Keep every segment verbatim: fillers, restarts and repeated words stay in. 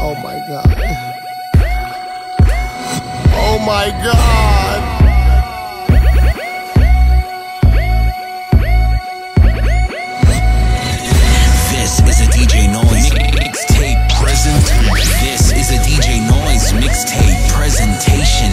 Oh my God. Oh my God. This is a D J Noise mixtape present. This is a D J Noise mixtape presentation.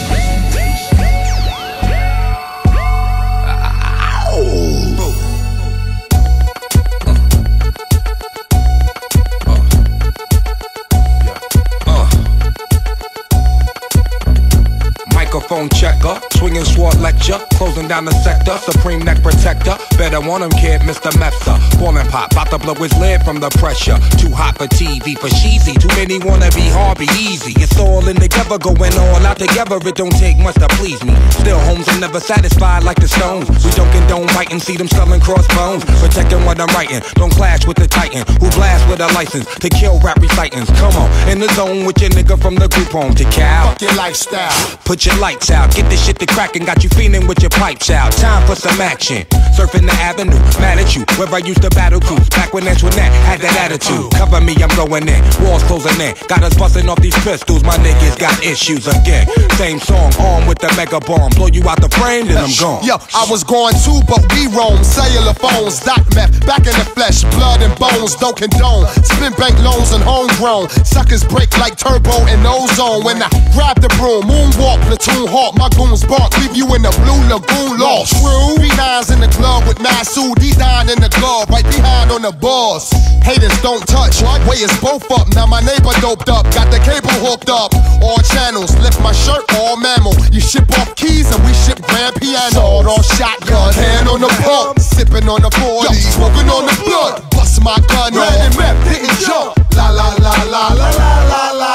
Microphone checker, swinging sword lecture, closing down the sector, supreme neck protector. Better want him, kid, Mister Mepsa. Ballin' pop, bout to blow his lid from the pressure. Too hot for T V, for cheesy. Too many wanna be hard, be easy. It's all in together, going all out together. It don't take much to please me. Still, homes are never satisfied like the Stones. We don't condone biting, see them sculling crossbones. Protecting what I'm writing, don't clash with the Titan who blast with a license to kill rap recitants. Come on, in the zone with your nigga from the group home to Cal. Fuck your lifestyle. Put your lights out, get this shit to crackin', got you feeling with your pipes out. Time for some action. Surfing the avenue, mad at you. Where I used to battle cruise, back when Antoinette had that attitude. Cover me, I'm going in. Walls closing in. Got us busting off these pistols. My niggas got issues again. Same song, armed with the mega bomb. Blow you out the frame, then I'm gone. Yo, I was going too, but we roam. Cellular phones, dot meth, back in the flesh, blood and bones, don't condone. Spin bank loans and homegrown. Suckers break like turbo and ozone. When I grab the broom, moonwalk, platoon hawk, my goons bark, leave you in the blue lagoon lost. True, B nines in the club with Nasu, D nine in the glove, right behind on the boss. Haters don't touch, way is both up. Now my neighbor doped up, got the cable hooked up. All channels, lift my shirt, all mammal. You ship off keys and we ship grand piano. Sawed off shotgun, hand on the pump, sipping on the forty, smoking on the blood. Bust my gun, red and map, didn't jump. La la la la la la la la.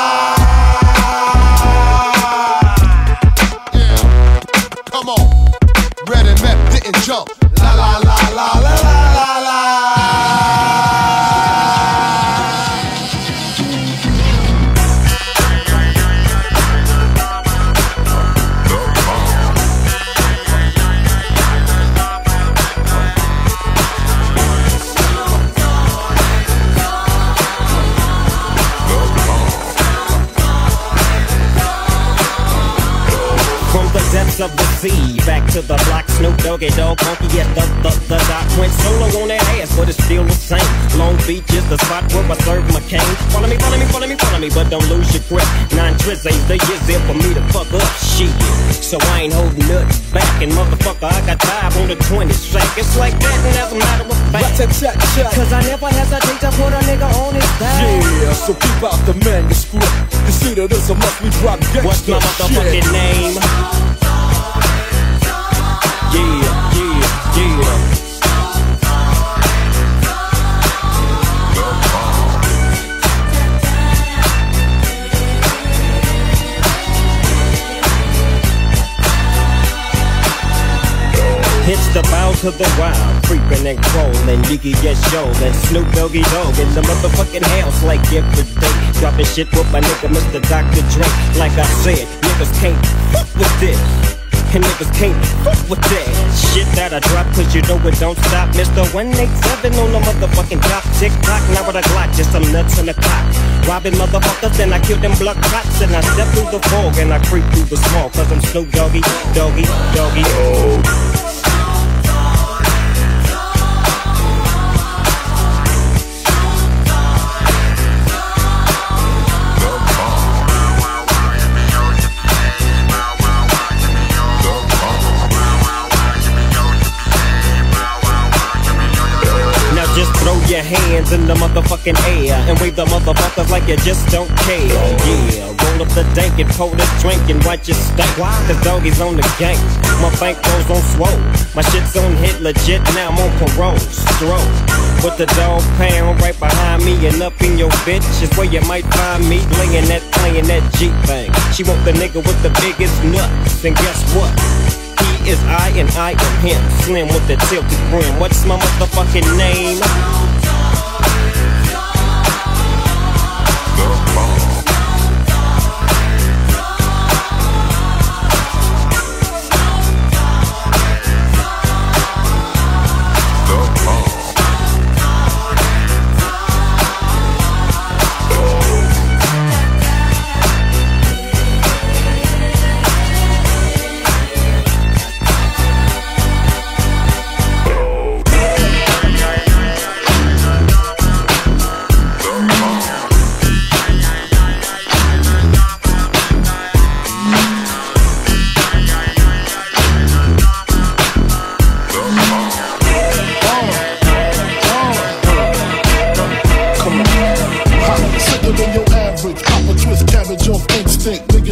Come on, red and meth didn't jump. La la la la la la la la. Depths of the sea, back to the block, Snoop Doggy Dogg, funky at the, the, the dot. Went solo on that ass, but it's still the same. Long Beach is the spot where I serve McCain. Follow me, follow me, follow me, follow me, but don't lose your grip. Nine tris ain't the years there for me to fuck up shit. So I ain't holding nothing back, and motherfucker, I got five on the twenty sack. It's like that, and as a matter of fact, cause I never hesitate to put a nigga on his back. Yeah, so keep out the manuscript. Consider this a must we drop gangsta. What's my motherfucking shit name? Yeah, yeah, yeah. Hits the bow to the wild, creeping and crawling, Yiggy yes yo, and Snoop Doggy Dogg in the motherfucking house like every day. Dropping shit with my nigga Mister Doctor Dre. Like I said, niggas can't fuck with this. And niggas can't fuck with that shit that I drop, cause you know it don't stop. Mister one eighty-seven on the motherfucking top. Tick tock, now with a Glock, just some nuts in the clock. Robbing motherfuckers, then I kill them blood cops. And I step through the fog and I creep through the small, cause I'm Snoop Doggy, Doggy, Doggy. Oh. Just throw your hands in the motherfucking air and wave the motherfuckers like you just don't care. Yeah, roll up the dank and pour the drink and watch it stink. Cause doggies on the gang, my bankroll's on swole. My shit's on hit legit, now I'm on parole. Stroke with the dog pound right behind me and up in your bitch is where you might find me laying that, playing that G thing. She want the nigga with the biggest nuts, and guess what? He is I and I am him. Slim with the tilted brim. What's my motherfucking name?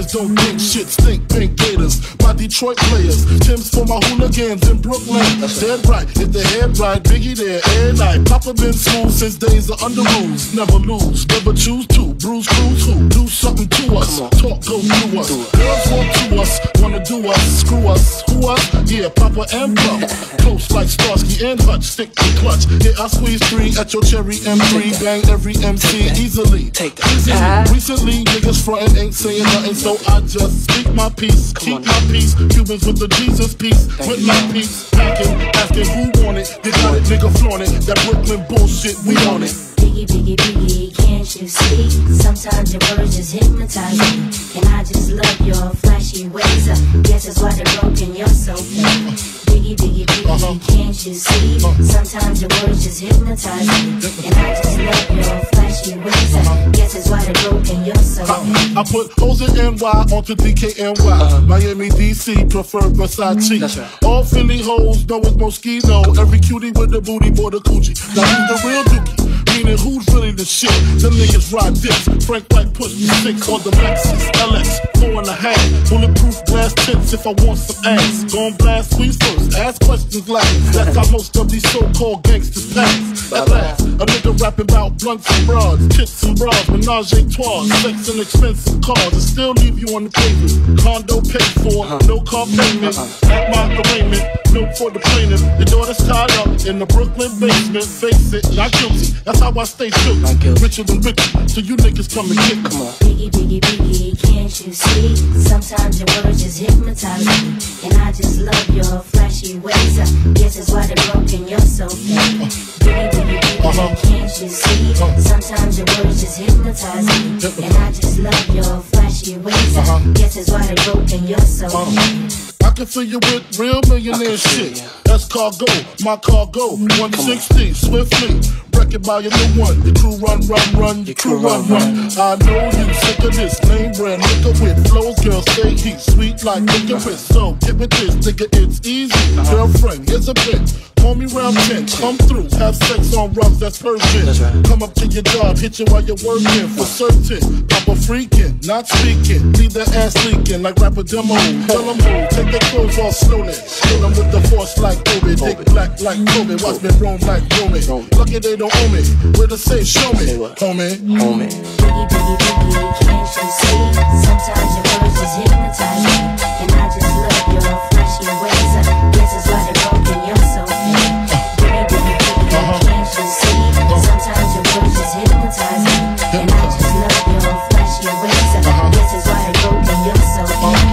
haters don't think shit stink, pink gators. My Detroit players, Tim's for my hooligans in Brooklyn. Dead right, if the head right, Biggie there, air night. Papa been smooth since days of under rules. Never lose, never choose to. Bruise, cruise, who? Do something to us. Talk, go through us. Girls want to us, wanna do us. Screw us, who us? Yeah, Papa and Pump. Close like Starsky and Hutch, stick to clutch. Yeah, I squeeze three at your cherry M three. Bang every M C easily. Take Easily. Recently, niggas frontin' ain't saying nothing, so I just speak my peace. Keep my peace. Cubans with the Jesus peace. With my peace. Packing, asking who want it. You got it, nigga, flaunt it. That Brooklyn bullshit, we on it. Biggie, biggie, biggie, can't you see? Sometimes your words just hypnotize me. And I just love your flashy ways. I guess that's why they're broken, you're so fake. Biggie, biggie, biggie, uh-huh. can't you see? Sometimes your words just hypnotize me. And I just love your flashy ways. I guess that's why they're broken, you're so fake. I put O's and N Y onto D K N Y. Uh-huh. Miami, D C, prefer Versace. That's right. All Philly hoes know it's Moschino. Every cutie with the booty, boy, the coochie. Now who's the real dookie? Meaning who's really the shit? Them niggas ride dicks. Frank White push me six on the Lexus L X, four and a half. Bulletproof glass tips if I want some ass. Gon' blast squeeze first, ask questions last. That's how most of these so-called gangsters pass. At last, a nigga rapping about blunts and broads, tits and bras, menage a trois, sex and expensive cars, and still leave you on the pavement. Condo paid for, no car payment. At my arraignment, no for the plaintiff. Your daughter's tied up in the Brooklyn basement. Face it, not guilty. That's how I stay true. Richer than richer, so you niggas come and get me. Biggie, biggie, biggie, can't you see? Sometimes your words just hypnotize me. And I just love your flashy ways. I guess that's why they're broken, you're so fake. Biggie, biggie, biggie, uh-huh. can't you see? Sometimes your words just hypnotize me. And I just love your flashy ways. I uh-huh. guess that's why they're broken, you're so uh-huh. fake. I can fill you with real millionaire shit. That's cargo, my cargo, one sixty, swiftly. Wreck it by your new one. Your crew run, run, run, your crew run, run. I know you sick of this name brand liquor with flows, girl, stay heat, sweet like licorice. So get with this, nigga, it's easy. Girlfriend, here's a bitch. Call me round ten, come through, have sex on rugs, that's Persian. Right. Come up to your job, hit you while you're working, for certain. Papa freaking, not speaking, leave that ass leaking like rapper demo. Tell them who, take their clothes off slowly. Kill them with the force like Obi, dick black like Kobe, watch me roam like Romy. Lucky they don't owe me, where to say show me, homie. Homie. Biggie, biggie, biggie, can't you see? Sometimes your words just hypnotize me. And I just love your flashy ways. I guess that's why they're broken, you're so fake. Biggie, biggie, biggie, can't you see? Sometimes your words just hypnotize me. And I just love your flashy ways. I guess that's why they're broken, you're so fake.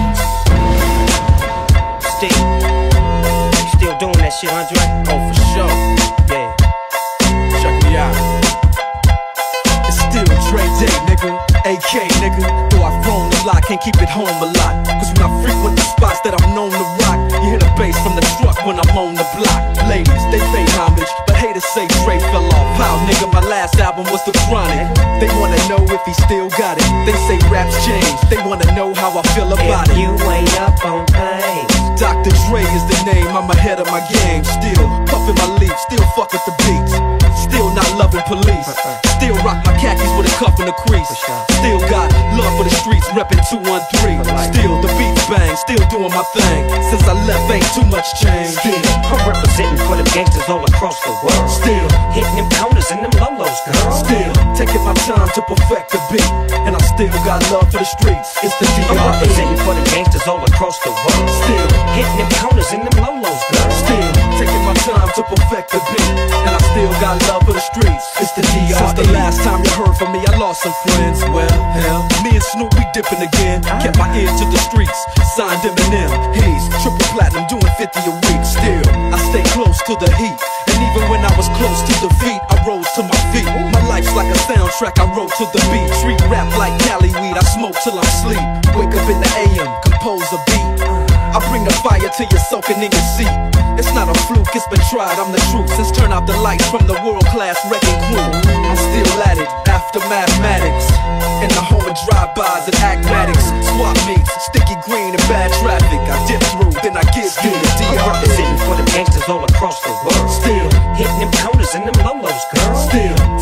Still, still doing that shit, Andre? Oh, for sure. Yeah. Check me out. It's still Dre Day, nigga. A K, nigga. Though I've grown a lot, can't keep it home a lot. Cause when I frequent the spots that I'm known to rock, you hear the bass from the truck when I'm on the block. Ladies, they pay homage, but haters say Dre fell off. How, nigga, my last album was The Chronic. They wanna know if he still got it. They say raps change, they wanna know how I feel about if it. you ain't up on pain, Doctor Dre is the name, I'm ahead of my game. Still puffin' my leaf, still fuck with the beats. Still not loving police. Still rock my khakis with a cuff and a crease. Still got love for the streets, reppin' two one three. Still the beats bang, still doing my thing. Since I left ain't too much change. still, I'm representing for them gangsters all across the world. Still hitting them counters and them lolos, girl. Still taking my time to perfect the beat. And I still got love for the streets. It's the D R E. I'm representing for them gangsters all across the world. Still hitting them counters and them lolos, girl. Still taking my time to perfect the beat. And I still got love for the streets. It's the D R E. Since the last time you heard from me, I lost some friends. Well, hell, me and Snoop, we dipping again. Kept my ear to the streets, signed Eminem. He's triple platinum, doing fifty a week. Still, I stay close to the heat. And even when I was close to defeat, I rose to my feet. My life's like a soundtrack, I wrote to the beat. Treat rap like Cali weed, I smoke till I'm sleep. Wake up in the A M, compose a beat. I bring the fire till you're soaking in your seat. It's not a fluke, it's been tried, I'm the truth. Since turn out the lights from the world-class wrecking crew, I'm still at it, after mathematics. In the home of drive-bys and acmatics. Swap meets, sticky green and bad traffic. I dip through, then I get through the D R E. I'm representing for them gangsters all across the world. Still hitting them counters and them lolos, girl. Still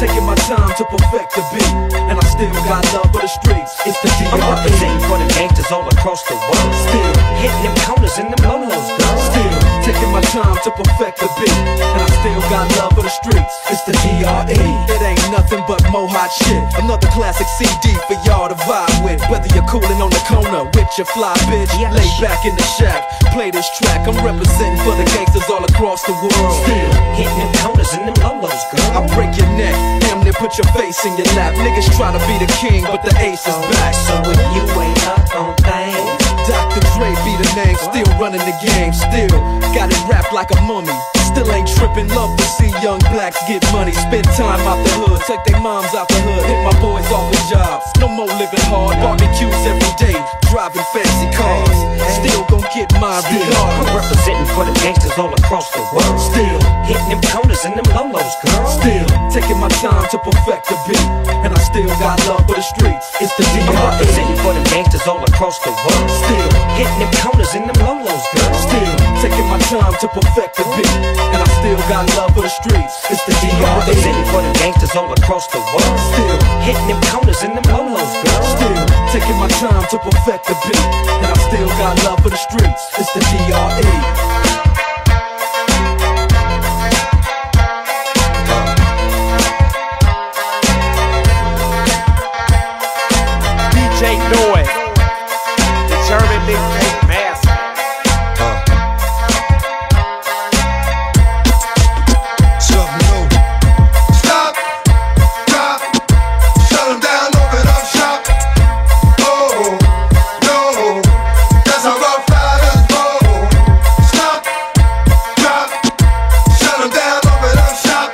taking my time to perfect the beat, and I still got love for the streets. It's the D R E. I'm representing for the gangsters all across the world. Still hitting them corners and them lolos, girl. Still taking my time to perfect the beat, and I still got love for the streets. It's the D R E. It ain't nothing but mo hot shit. Another classic C D for y'all to vibe with. Whether you're coolin' on the corner with your fly bitch, yes. lay back in the shack, play this track. I'm representing for the gangsters all across the world. Still hitting them corners and them lolos, girl. I break your neck, damn near put your face in your lap. Niggas try to be the king, but the ace is back. So if you ain't up on things, Doctor Dre be the name, still running the game, still got it wrapped like a mummy. Still ain't trippin', love to see young blacks get money. Spend time out the hood, take their moms out the hood, hit my boys off with jobs. No more living hard, barbecues every day, driving fancy cars. Still gon' get mine regardless. I'm representing for the gangsters all across the world. Still hitting them corners and them lolos, girl. Still taking my time to perfect the beat, and I still got love for the streets. It's the D R E. I'm representing for the gangsters all across the world. Still hitting them corners and them lolos, girl. Still taking my time to perfect the beat, and I still got love for the streets. It's the D R E. I'm representing for the gangsters all across the world. Still hitting them corners and them lolos, girl. Still taking my time to perfect the beat, and I still got love for the streets. It's the D R E. Noise, determined mixtape master. Uh. Something new. Stop, drop, shut them down, open up shop. Oh, no, that's how Rough Riders roll. Stop, drop, shut them down, open up shop.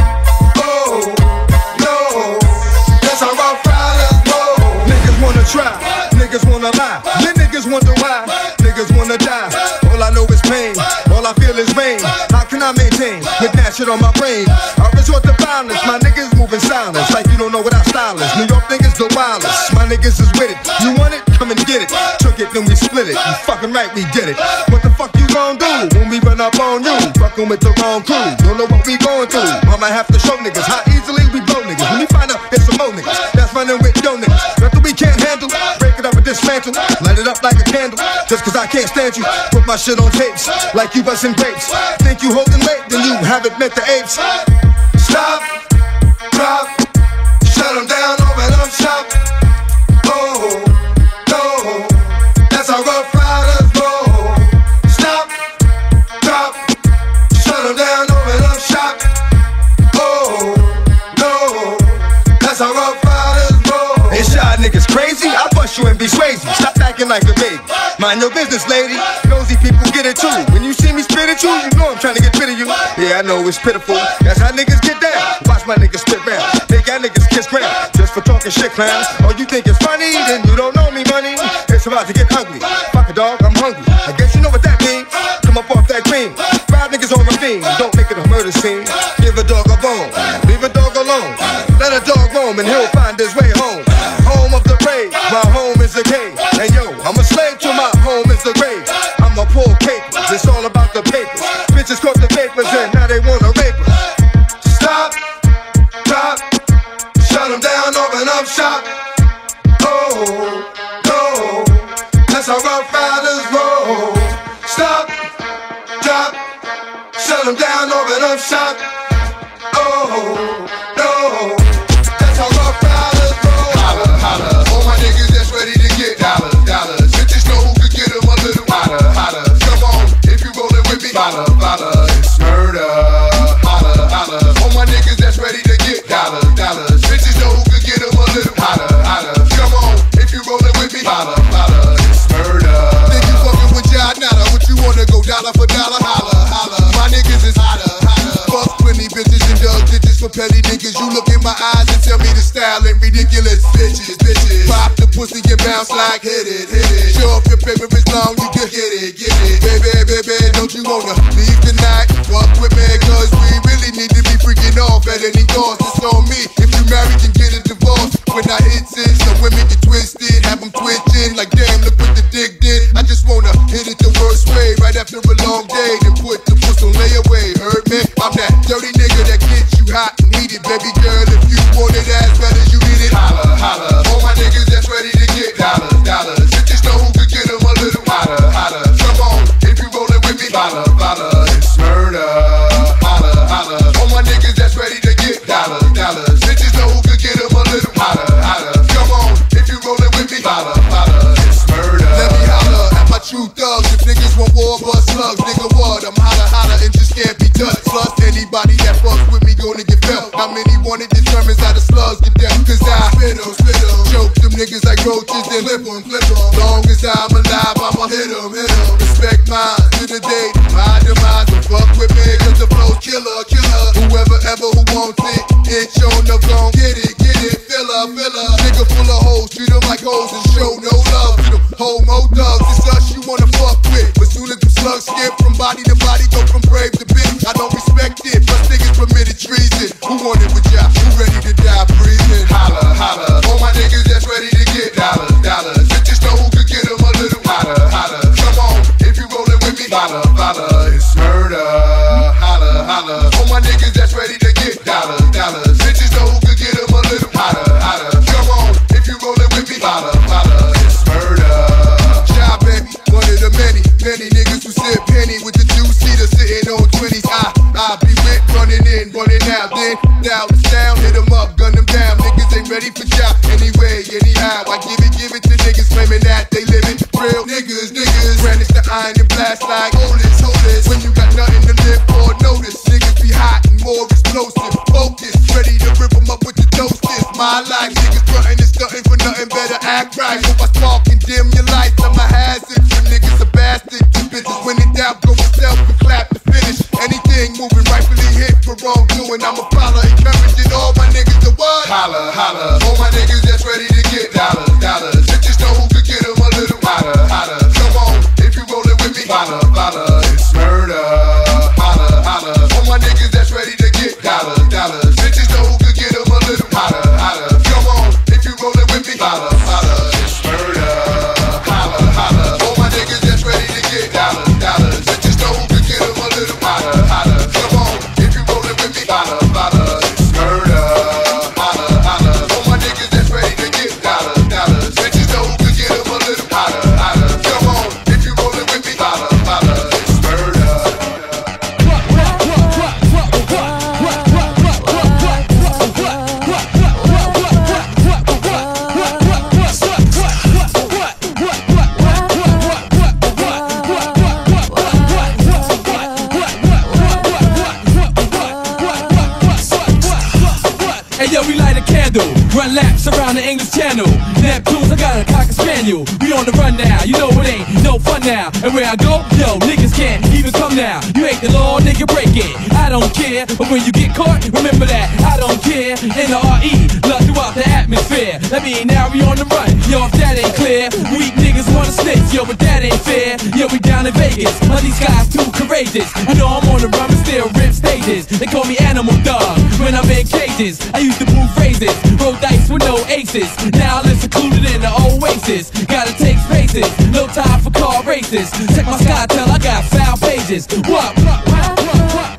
Oh, no, that's how Rough Riders roll. Niggas wanna try. Niggas wanna lie, then niggas wonder why. Niggas wanna die, all I know is pain. All I feel is vain. How can I maintain with that shit on my brain? I resort to violence, my niggas moving silence. Like you don't know what our style is. New York niggas the wildest, my niggas is with it. You want it? Come and get it. Took it, then we split it. You fucking right, we did it. What the fuck you gon' do when we run up on you? Fucking with the wrong crew, don't know what we going through. I might have to show niggas how easily we blow niggas. When we find out it's some more niggas that's running with yo niggas. Nothing we can't handle, break it up and dismantle. Light it up like a candle, just cause I can't stand you. Put my shit on tapes, like you bustin' grapes. Think you holding weight, then you haven't met the apes. Stop, drop, shut them down, open up shop. Oh, no, that's how Rough Riders roll. Stop, drop, shut them down, open up shop. Oh, no, that's how Rough Riders roll. It's y'all niggas crazy, I bust you and be crazy. Stop acting like a baby, mind your business, lady. Nosy people get it too. When you see me spit at you, you know I'm trying to get rid of you. Yeah, I know it's pitiful, that's how niggas get down. Watch my niggas spit round, make y'all niggas kiss ground. Just for talking shit, clowns. Oh, you think it's funny, then you don't know me, money. It's about to get ugly, fuck a dog, I'm hungry. I guess you know what that means, come up off that cream. Five niggas on the theme, don't make it a murder scene. Give a dog a bone, leave a dog alone. Let a dog roam and he'll find his way home. Home of the brave, my home is a cave. And yo, I'm a slave to my home is the grave. I'm a poor paper, it's all about the papers. Bitches caught the papers and now they wanna rape us. Stop, drop, shut them down, open up shop. Oh, no, that's how Rough Riders roll. Stop, drop, shut them down, open up shop. Oh, no, that's how Rough Riders roll. Holla, holla, all my niggas that's ready to get dollars, dollars. Bitches know who could get them a little hotter, hotter. Come on, if you rollin' with me, holla, holla, it's murder. Holla, holla, all my niggas that's ready to get dollars, dollars. Bitches know who could get them a little hotter, hotter. Come on, if you rollin' with me, holla, holla, it's murder. Think you fucking with y'all, nada? What you wanna go dollar for dollar? Holla, holla, my niggas is hotter, hotter. Fuck twenty bitches and dug digits for petty niggas. You look in my eyes and tell me the style ain't ridiculous. Bitches, bitches, pop the pussy and bounce like hit it, hit it. Show up your paper is long, you can get it, get it. Baby, baby, don't you wanna leave tonight? Fuck with me, cause we really need to be freaking off at any cost. It's on me, if you married then get a divorce. When I hit it, some women get twisted, have them twitching like damn, look what the dick did. I just wanna hit it the worst way, right after a long day, then put the pussy on layaway. Heard me? I'm that dirty nigga that gets you hot and heated, baby girl. Girl, if you want it as bad as you need it, holla, holla. All my niggas that's ready to get dollars, dollars. Bitches know who could get them a little hotter, hotter. Come on, if you rollin' with me, holla, holla. It's murder, holla, holla. All my niggas that's ready to get dollars, dollars. Bitches know who could get them a little hotter, hotter. Come on, if you rollin' with me, holla, holla. It's murder. Let me holla at my true thugs. If niggas want war, bust slugs, nigga what? I'm holla, holla and just can't be touched. Plus anybody that fucks with me gonna get felt. How many want it determines how the slugs get dealt. Cause I spit 'em, spit 'em. Choke them niggas like roaches, then flip 'em, flip 'em. Long as I'm alive, I'ma hit 'em, hit 'em. Respect mine to the day, my demise. Don't fuck with me, cause the flow's killer, killer. Whoever ever who wants it, it's on the gon' get it, get it. Filler, filler. Nigga full of hoes, treat 'em like hoes and show no love to them homo thugs. It's us you wanna fuck with. But soon as the slugs skip from body to body, go from brave to bitch. I don't respect it, plus niggas permitted treason. Who want it with ya? Who ready to die breathing? Holla, holla. All my niggas that's ready to get dollars, dollars. Bitches know who could get them a little hotter, hotter. Come on, if you rollin' with me, holla, holla. It's murder, holla, holla. All my niggas that's ready to get dollars, dollars. Bitches know who could get them a little hotter, hotter. Come on, if you rollin' with me, holla, holla. It's murder. Shy baby, one of the many, many niggas who sip penny with the two-seater sitting on twenties. I, I be with running in, running out, then down the sound, hit 'em up, gun them down. Niggas ain't ready for job anyway, anyhow. I give it, give it to niggas claiming that they living real niggas, niggas. Brandish the iron and blast like hold this, hold this. When you got nothing to live for, notice niggas be hot and more explosive, focused, ready to rip 'em up with the toasters. My life, niggas frontin' and stuntin' for nothing better. Act right, hope I spark and dim your lights. I'm a hazard, you niggas a bastard. You bitches when in doubt, go yourself and clap to finish. Anything moving rightfully hit for wrongdoing, I'm a follower, encouraging all my niggas to what? Holla, holla. All my niggas that's ready to get dollars, dollars. Bitches know who could get them a little hotter, hotter. Come on, if you rollin' with me, holla, holla. It's murder, holla, holla. All my niggas that's ready to get dollars, dollars. Bitches know who could get them a little hotter, hotter. Come on, if you rollin' with me, holla, holla. It's murder, holla, holla. All my niggas that's ready to get dollars, dollars. Bitches know who could get them a little hotter, hotter. Come on, if you rollin' with me, holla, holla. It's murder, holla, holla. All my niggas that's ready to get dollars, dollars. Bitches know who could get them a little hotter, hotter. Come on, if you rollin' with me, holla, holla. It's murder. Hey yo, we light a candle, run laps around the English Channel. Neptunes, I got a cocker spaniel. We on the run now, you know it ain't no fun now. And where I go, yo, niggas can't even come now. You ain't the law, nigga, break it. I don't care, but when you get caught, remember that I don't care. N R E, love throughout the atmosphere. That mean now we on the run, yo, if that ain't clear. Weak niggas wanna snitch, yo, but that ain't fair. Yo, we down in Vegas, all these guys too courageous. You know I'm on the run, but still rip stages. They call me Animal Dog when I'm in cages. I used to move phrases, roll dice with no aces. Now I live secluded in the oasis. Gotta take spaces, no time for car races. Check my SkyTel, I got foul pages. What? What? What? What?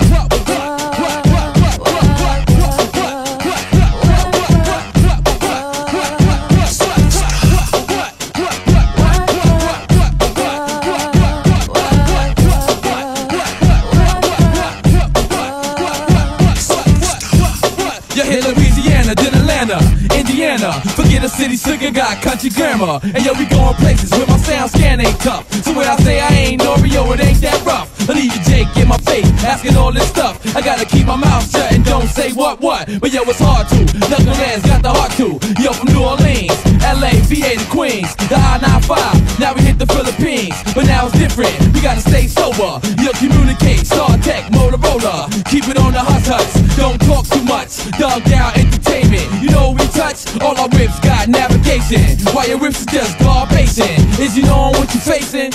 You hit Louisiana, then Atlanta, Indiana. Forget a city slicker, got country grammar. And yo, we going places where my sound scan ain't tough. So when I say I ain't Oreo, it ain't that rough. I need you, Jake, in my face, asking all this stuff. I gotta keep my mouth shut and don't say what, what. But yo, it's hard to. Knuckleheads got the heart to. Yo, from New Orleans, L A, V A to Queens, the I ninety-five. Now we hit the Philippines, but now it's different. We gotta stay sober. Yo, communicate, Star Tech, Motorola. Keep it on the hush hush. Don't talk too much. Dog down entertainment. You know we touch. All our whips got navigation. While your whips is just garbation. Is you knowing what you facing?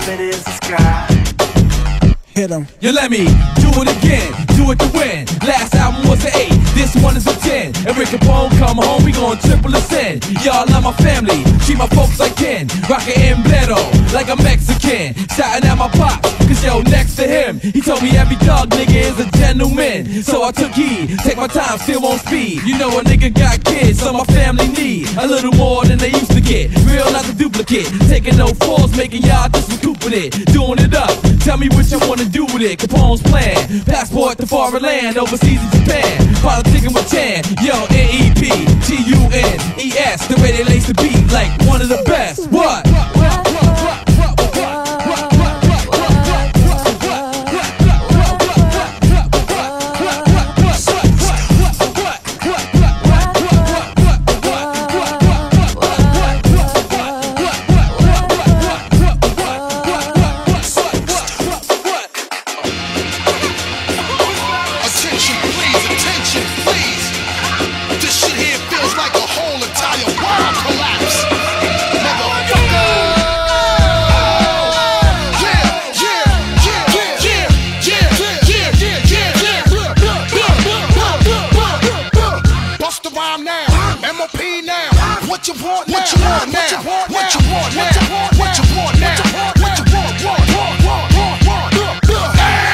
limit is the sky. Hit 'em. You let me do it again, do it to win. Last album was an eight, this one is a ten. And Rick Capone come home, we gon' triple ascend. Y'all love my family, treat my folks like kin. Rockin' Embledo, like a Mexican. Shouting at my pops, cause yo, next to him, he told me every dog nigga is a gentleman. So I took heed, take my time, still on speed. You know a nigga got kids, so my family need a little more than they used to get. Real, not the duplicate. Taking no falls, making y'all just recoup with it. Doing it up, tell me what you wanna do with it. Capone's plan, passport to foreign land, overseas in Japan. Politicking with Chan, yo, N E P T U N E S, the way they lace the beat, like one of the best. What? What you want now? What you want now? What you want now? What you want now? What you want? Want? Want? Want? Want? Want?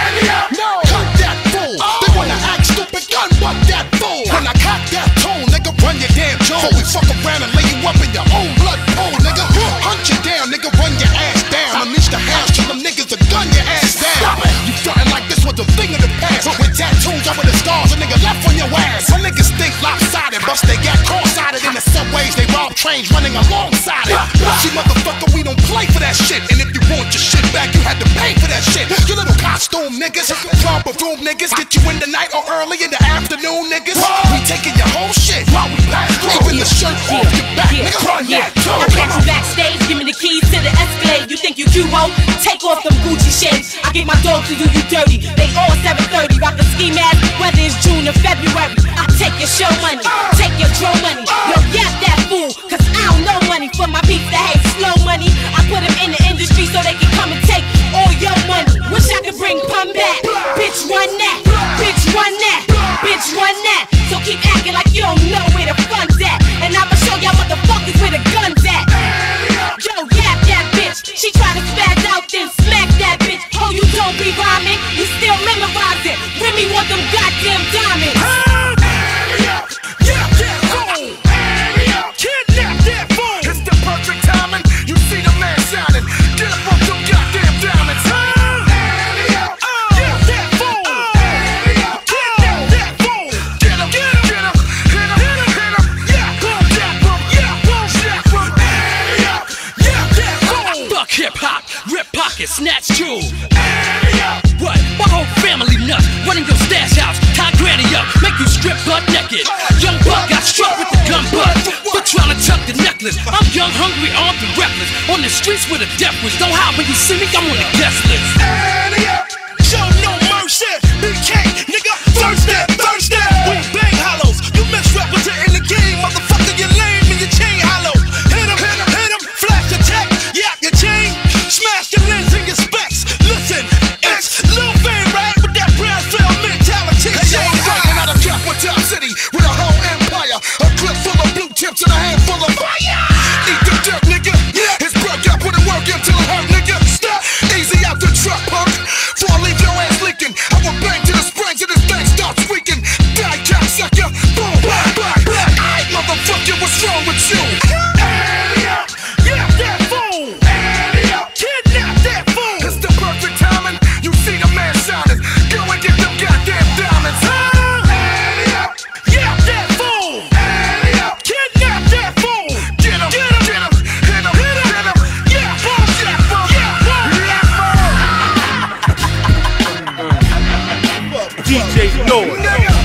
No, cut that fool. They wanna act stupid, gun butt that fool. When I cock that tone, nigga, run your damn jaw. Before we fuck around and lay you up in your own blood pool, nigga. Hunt you down, nigga, run your ass down. Unleash the house, tell them niggas to gun your ass down. You frontin' like this was a thing of the past. With tattoos over the scars, a nigga left on your ass. Some niggas think lopsided, bust they got cross-sided in the subways. They rob trains running alongside it. See, motherfucker, we don't play for that shit. And if you want your shit back, you had to pay for that shit. You little costume niggas, romper room niggas, get you in the night or early in the afternoon niggas. We taking your whole shit while we pass through. Even the shirt off your back, nigga, run that too. I catch you backstage, give me the keys to the Escalade. You think you Q-Ho? Take off them Gucci shades. I get my dog to do you dirty. They all seven thirty, rock a ski mask, whether it's June or February. I take your show money, take your draw money. Yo, yap that fool, cause I don't know money for my beats that hate slow money. I put them in the industry so they can come and take all your money. Wish I could bring Pun back. Bitch, run that. Bitch, run that. Bitch, run that. So keep acting like you don't know where the fun's at. And I'ma show y'all motherfuckers where the gun's at. Yo, yap that bitch. She try to spaz out, then smack that bitch. Oh, you don't be rhyming. You still memorize it. Remy want them goddamn diamonds. Yeah, that fool. Kidnap that fool. It's the perfect timing. You see the man shining. Get up off them goddamn diamonds. Yeah, that fool. Kidnap that fool. Get him, get him, get him. Hit him, hit him, hit him. Yeah, boom, that boom. Yeah, boom, that boom. Yeah, that fool. Fuck hip hop, rip pockets, snatch jewels. What? My whole family nuts. Running your stash house, tie granny up, make you strip butt naked. Young buck got struck with the gun butt for trying to tuck the necklace. I'm young, hungry, armed and reckless. On the streets with a death wish. Don't hide when you see me, I'm on the guest list. Show no mercy, B K, nigga, thirsty, thirsty. We bang hollows, you misrepresenting the game, motherfucker, you lame and your chain hollow. Hit him, hit him, hit him, flash attack, yap your chain, smash your lens and your specs. Listen, it's Lil Fame, right, with that Brownsville mentality. Hey, yo, I'm flying out of Capital City with a whole empire, a clip full of blue tips and a handful of fire. Eat the dirt, nigga, yeah, it's broke up, put it work until it hurt, nigga. Stop, easy out the truck, punk. Before I leave your ass leaking, I will bang to the springs and this thing starts squeaking. Die, cocksucker, boom, bang, bang, bang. Aight, motherfucker, what's wrong with you? Yeah, that fool. Kidnap that fool. It's the perfect timing. You see the man shining. Go and get them goddamn diamonds. Yeah, that fool. Kidnap that fool. Get him, get him, get him, hit him, hit him, hit him. Yeah, boom, yeah, boom, yeah, boom, yeah, boom. D J Noise.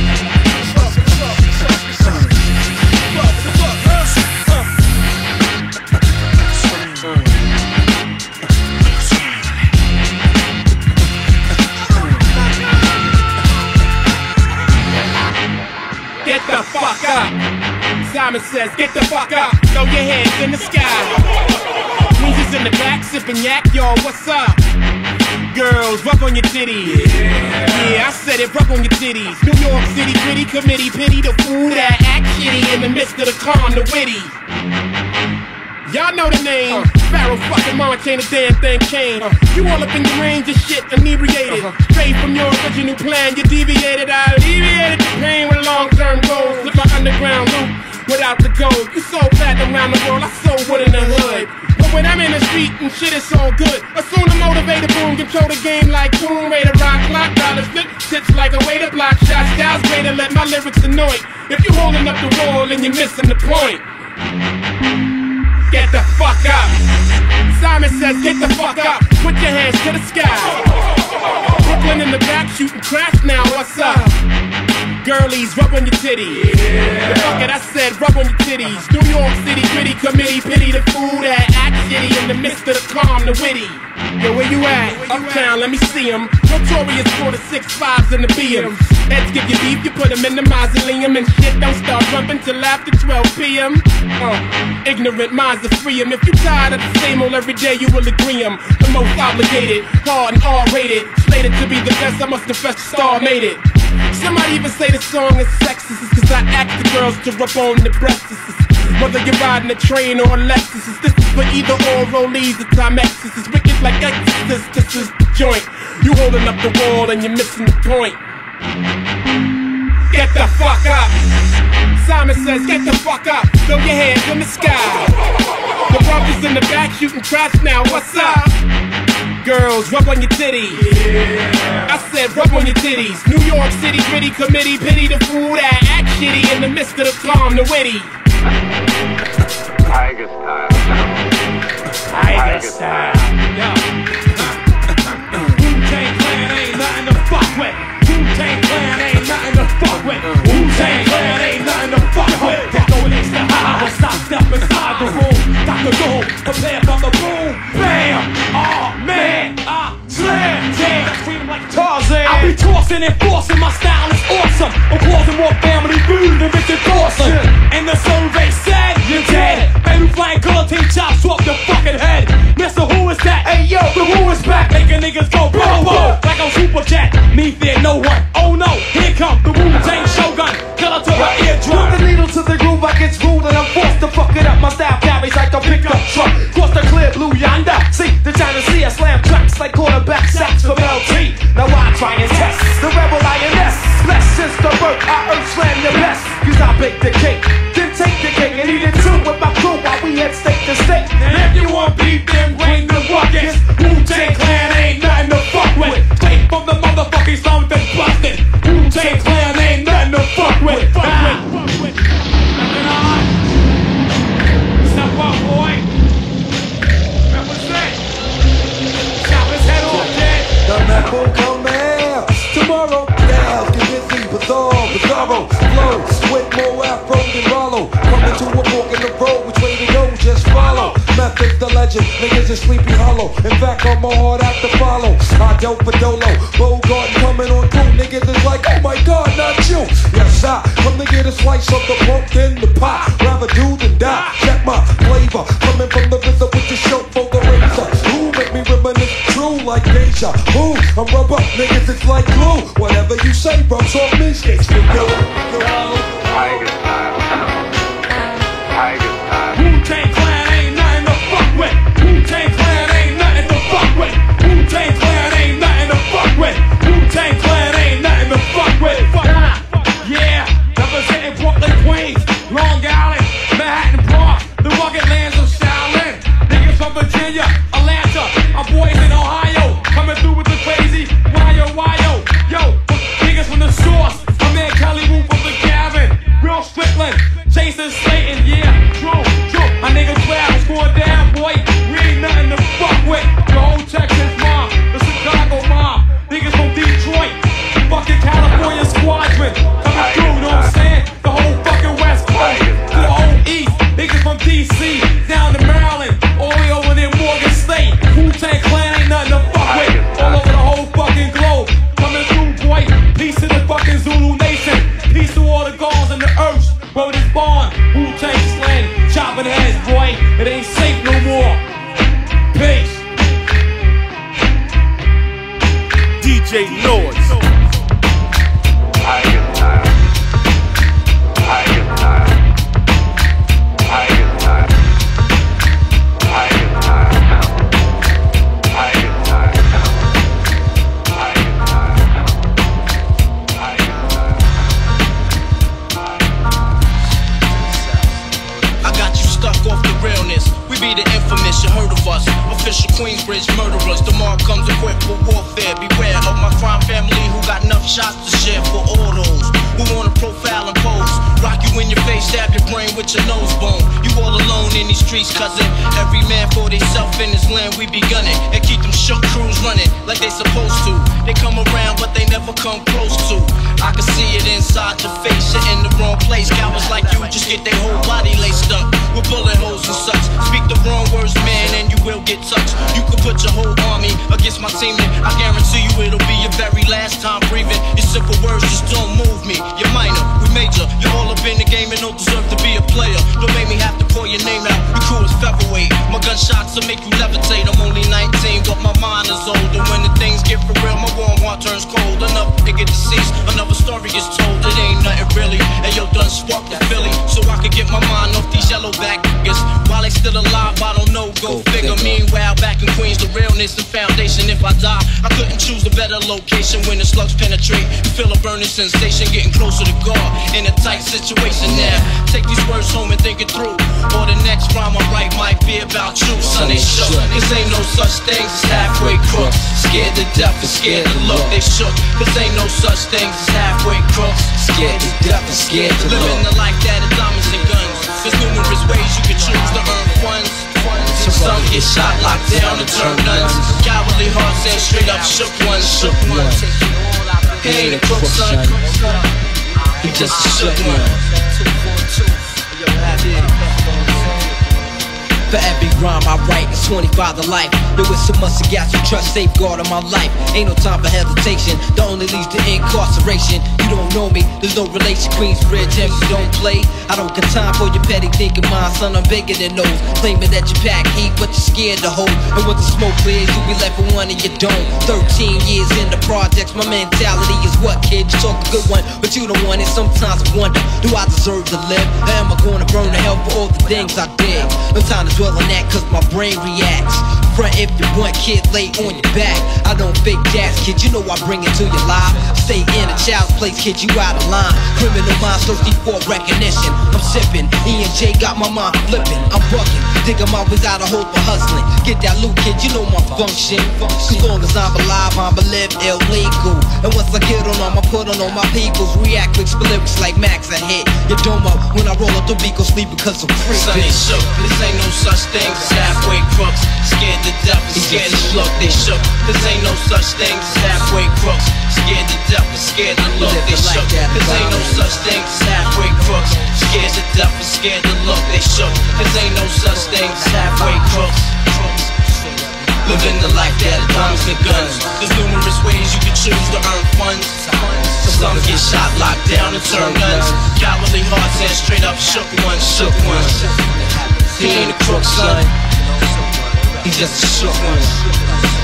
Get the fuck up. Simon says, get the fuck up. Throw your hands in the sky. Ninjas in the back sipping yak, yo, what's up? Girls, rub on your titties. Yeah, yeah, I said it, rub on your titties. New York City gritty committee, pity the fool that act shitty in the midst of the calm, the witty. Y'all know the name. Uh, Pharaoh fucking March ain't a damn thing changed. Uh, you all up in your range of shit, inebriated. Uh-huh. Straight from your original plan, you deviated. I alleviated the pain with long-term goals. Slip my underground loop without the gold. You so fat around the world, I so wood in the hood. But when I'm in the street and shit, it's all good. Assume the motivator, boom, control the game like Tomb Raider, rock, clock, dollars, flip, tips like a way to block shots. Styles way to let my lyrics annoy. If you holding up the wall and you're missing the point, get the fuck up. Simon says, get the fuck up. Put your hands to the sky. Brooklyn in the back shooting craps now, what's up? Girlies, rub on your titties. Yeah. Fuck it, I said, rub on your titties. New York City gritty committee, pity the fool that act shitty in the midst of the calm, the witty. Yo, where you at? Uptown, let me see him. Notorious for the six fives and the B Ms. Heads give you deep, you put them in the mausoleum. And shit don't start bumping till after twelve P M Uh, ignorant minds are free 'em. If you tired of the same old every day, you will agree 'em. The most obligated, hard and R-rated. Slated to be the best, I must confess the star made it. Somebody even say the song is sexist, cause I ask the girls to rub on the breasts. Whether you're riding a train or a Lexus, this is for either or rollies or Timexes. It's wicked like Exorcist, this is the joint. You holding up the wall and you're missing the point. Get the fuck up. Simon says, get the fuck up. Throw your hands in the sky. The brothers in the back shooting traps now, what's up? Girls, rub on your titties. Yeah. I said, rub on your titties. New York City gritty committee, pity the fool that act shitty in the midst of the calm, the witty. Tiger style. Tiger style. Yo. Wu-Tang Clan ain't nothing to fuck with. Wu-Tang Clan ain't nothing to fuck with. Wu-Tang Clan ain't nothing to fuck with. That's all it is to hide. Stop, step inside the room. Doctor Doom, prepare for the boom. Bam! Oh man! Ah, slam! Damn! Scream like Tarzan. I be tossing and forcing. My style is awesome. I'm causing more family food than Richard Dawson. And the survey said you're dead. Baby flying guillotine chops off your fucking head. Mister Who is that? Hey yo, the Who is back. Making niggas go bro bro like I'm Super Jet. Me fear no one. Oh no, here come the Wu-Tang Shogun. Killer to the eardrum. Put the needle to the groove like it's rude and I'm forced to fuck it up. My style carries like a pickup truck. Cross the clear blue yonder. See the China Sea, I slam tracks like quarterback sacks from L T. Now I try and test the rebel lioness. Less since the birth, I earth slam the best. Cause I bake the cake, then take the cake and eat it too with my crew while we head state to state. And if you want beef, then bring the buckets. Wu-Tang Clan ain't nothing to fuck with. Straight from the motherfucking slum that's busted. Wu-Tang Clan ain't nothing to fuck with. Fuck with. Nothing on. Step up, boy. Represent. Chop his head off, kid. The map will come out tomorrow. The house can get deep, bizarre, bizarro. Flow with more afro than Rollo. Coming to a fork in the road, which way to go, just follow. Method's the legend, niggas is Sleepy Hollow. In fact, I'm a hard act to follow. I dope for Dolo, Bogart coming on through. Niggas is like, oh my god, not you. Yes, I come to get a slice of the pumpkin, the pie. Rather do than die. Check my flavor, coming from the river with the show for the razor. Who make me reminisce true like deja vu? I'm rubber, niggas it's like glue. Whatever you say, rubs off me, sticks to go. Tiger style. Tiger style. Wu-Tang Clan ain't nothing to fuck with. Wu-Tang Clan ain't nothing to fuck with. Wu-Tang Clan ain't nothing to fuck with. Wu-Tang Clan ain't nothing to fuck with. Nah. Yeah, representing Brooklyn, Queens, Long Island, Manhattan, Bronx, the rugged lands of Shaolin. Niggas from Virginia, Atlanta, our boys in Ohio, coming through with the crazy wyo wyo. Yo, niggas from the source, my man Kelly Wu from the Gavin, Real Strickland, Jason Slayton, yeah, J Noise. Tiger style. Tiger style. Tiger style. Tiger style. Tiger style. Tiger style. I got you stuck off the realness. We be the infamous, you heard of us. Official Queensbridge murderers. Tomorrow comes equipped for warfare. Beware of my crime family who got enough shots to share for all those who wanna profile and pose. Rock you in your face, stab your brain with your nose bone. You all alone in these streets, cousin. Every man for theyself in his land, we be gunning. And keep them shook crews running like they supposed to. They come around, but they never come close to. I can see it inside your face, you're in the wrong place. Cowards like you just get their whole body laced up with bullet holes and such. Speak the wrong words, man, and you will get touched. You could put your whole army against my team, and I guarantee you it'll be your very last time breathing. Your simple words just don't move me. You're minor, we major. You're all up in the game and don't deserve to be a player. Don't make me have to call your name out. Your crew is featherweight. My gunshots will make you levitate. I'm only nineteen, but my mind is old. And when the things get for real, my warm heart turns cold. Enough to get deceased, another story gets told. It ain't nothing really. And yo, done sparked the Philly, so I could get my mind off these yellow back niggas. While they still alive, I don't know. Go, Go figure. figure. Meanwhile, back in Queens, the realness and foundation. If I die, I couldn't choose a better location. When the slugs penetrate, you feel a burning sensation, getting closer to God in a tight situation. Now, take these words home and think it through. Or the next rhyme I write might be about you. Son, they shook. Cause ain't no such things as halfway crooks. Scared to death and scared to look. They shook. Cause ain't no such things as halfway crooks. Scared to death and scared to look. Living the life that is diamonds and guns. There's numerous ways you can choose to earn funds. Some get shot, locked down, and turn nuns. Cowardly hearts and straight up shook ones, shook ones. He ain't a crook, son. He just a shook one. For every rhyme I write, it's twenty-five to life. There was so much to gas you trust, safeguard of my life. Ain't no time for hesitation, that only leads to incarceration. You don't know me, there's no relation. Queensbridge, if you don't play, I don't got time for your petty thinking. Mine, son, I'm bigger than those. Claiming that you pack heat, but you're scared to hold. And when the smoke clears, you be left with one and you don't. Thirteen years in the projects, my mentality is what, kid? You talk a good one, but you don't want it. Sometimes I wonder, do I deserve to live? Or am I gonna burn to hell for all the things I did? No time to dwell on that, cause my brain reacts. Front if you want, kid, lay on your back. I don't fake gas, kid, you know I bring it to your life. Stay in a child's place, kid, you out of line. Criminal minds thirsty for recognition. I'm sipping, E and J got my mind flipping. I'm bucking, digging my ways out of hope for hustling. Get that loot, kid, you know my function. As long as I'm alive, I'm live illegal. And once I get on them, I put on all my peoples. React with lyrics like Max, I hit your domo. When I roll up the beat, go sleep because I'm free. Son, they shook, this ain't no such thing as halfway crooks. Scared to death and scared to look, they shook. This ain't no such thing as halfway crooks. Scared to death and scared to look, they shook. This ain't no such thing as halfway crooks. Scared to death and scared to look, they shook. This ain't no such thing as halfway crooks. Living the life that is diamonds and guns. There's numerous ways you can choose to earn funds. Some get shot, locked down, and turn guns. Cowardly hearts and straight up shook ones, shook ones. He ain't a crook, son. He just a shook one.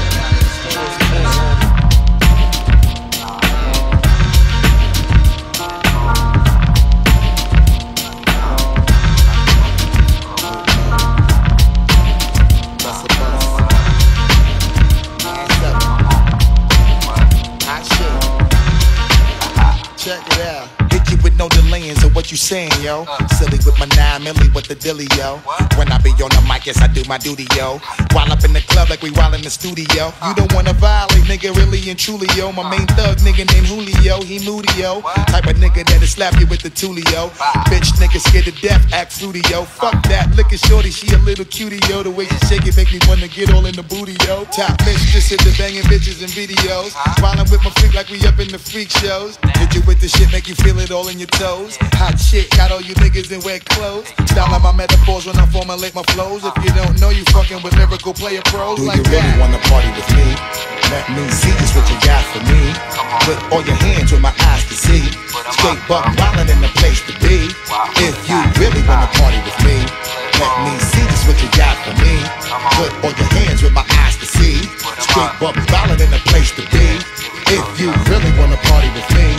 Check it out. Hit you with no delaying, so what you saying, yo? Uh. Silly with my nine milli with the dilly, yo. What? When I be on the mic, yes, I do my duty, yo. While up in the club like we while in the studio. Uh. You don't wanna violate, nigga, really and truly, yo. My main thug nigga named Julio, he moody, yo. What? Type of nigga that'll slap you with the tulio. Uh. Bitch nigga scared to death, act fruity, yo. Fuck that, look at shorty, she a little cutie, yo. The way she shake it make me wanna get all in the booty, yo. Top mistress hit the banging bitches and videos. Uh. While I'm with my freak like we up in the freak shows. Hit you with the shit, make you feel it all in your toes. Hot shit, got all you niggas in wet clothes. Style like my metaphors when I formulate my flows. If you don't know, you fucking with lyrical player pros. Do like you really that. Wanna party with me? Let me see just what you got for me. Put all your hands with my eyes to see. Straight buck wildin' in the place to be. If you really wanna party with me, let me see just what you got for me. Put all your hands with my eyes to see. Straight buck wildin' in the place to be. If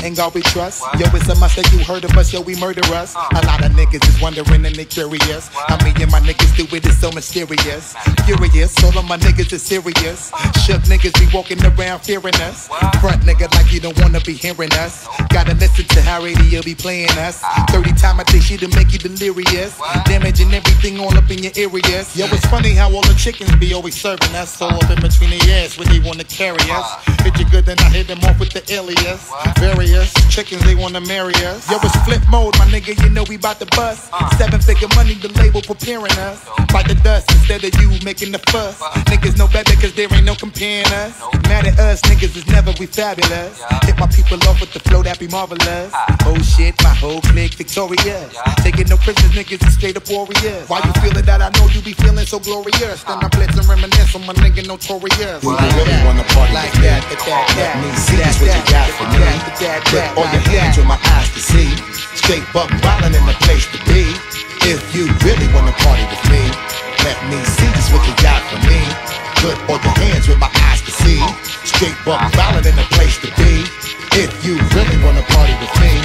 in God we trust. Yo, it's a must that you heard of us, yo, we murder us. A lot of niggas is wondering and they curious. How me and my niggas do it is so mysterious. Furious, all of my niggas is serious. Shook niggas be walking around fearing us. Front nigga like you don't wanna be hearing us. Gotta listen to how radio be playing us. thirty times I think she to make you delirious. Damaging everything all up in your areas. Yo, it's funny how all the chickens be always serving us. So up in between the ass when they wanna carry us. Hit you good, then I hit them off with the alias. Various chickens, they wanna marry us. Yo, it's flip mode, my nigga, you know we bout to bust. Seven figure money, the label preparing us. Bite the dust instead of you making the fuss. Niggas know better cause there ain't no comparing us. Mad at us, niggas is never we fabulous. Hit my people off with the flow that be marvelous. Oh shit, my whole clique victorious. Taking no prisoners, niggas is straight up warriors. Why you feeling that? I know you be feeling so glorious. Then I blitz and reminisce on my nigga notorious. We really wanna party like that, that, that, that. Let me see just what you got for me. Put all your hands with my eyes to see. Straight buck wildin' in the place to be. If you really wanna party with me, let me see just what you got for me. Put all your hands with my eyes to see. Straight buck wildin' in the place to be. If you really wanna party with me.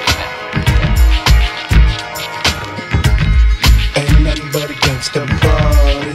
Ain't nothing but a gangsta party.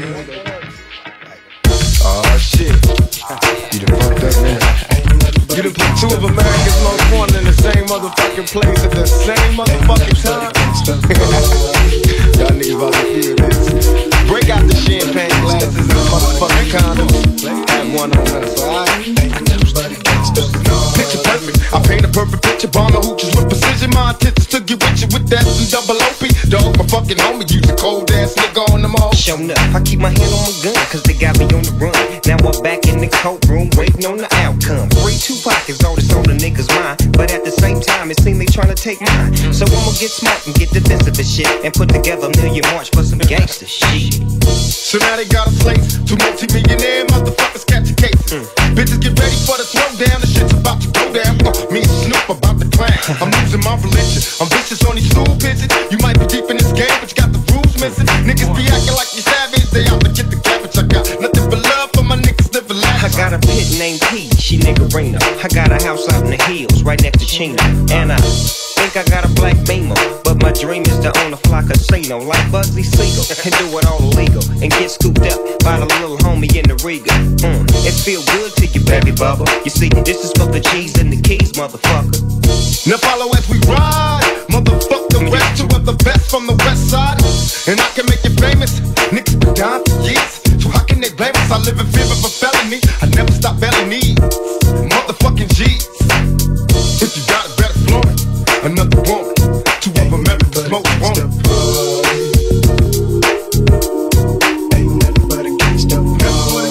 Oh shit. You done fucked up, man. You done put two of America's most wanted in the same motherfucking place at the same motherfucking time. Y'all niggas about to feel this. Break out the champagne glasses and motherfucking condoms. Have one on us, alright? Picture perfect. I paint a perfect picture. Bomb the hooches with precision. My intentions to get with you with that and double O P. Dog, my fucking homie. Use a cold ass nigga on them all. Showing up, I keep my hand on my gun, cause they got me on the run. Now I'm back in the courtroom, waiting on the outcome. Free Tupac is all that's on the niggas' mind, but at the same time, it seems they tryna take mine. So I'ma get smart and get defensive of shit, and put together a million march for some gangster shit. So now they got a place, two multi-millionaire motherfuckers catch a case. Mm. Bitches get ready for the throwdown, the shit's about to go down. Uh, me and Snoop about to climb. I'm losing my religion, I'm vicious on these stool pigeons. You might be deep in this game, but you got the rules missing. Niggas be acting like you savage, they out to get the cabbage. I got nothing but love for my niggas, never laugh. I got a pit named P, she niggerina. I got a house out in the hills, right next to Chino. And I think I got a black Beamer, but my dream is to own a fly casino like Bugsy Siegel, and do it all illegal, and get scooped up by the little homie in the Riga. Mm, it feel good to you, baby bubba. You see, this is for the cheese and the keys, motherfucker. Now follow as we ride, motherfuck the rest. Two of the best from the west side, and I can make you famous. Niggas been down for years, so how can they blame us? I live in fear of a felony, I never stop belling needs. Motherfucking G's. If you got it, better floor it. Another woman, two of America's most wanted. Ain't nothing but a gangsta party.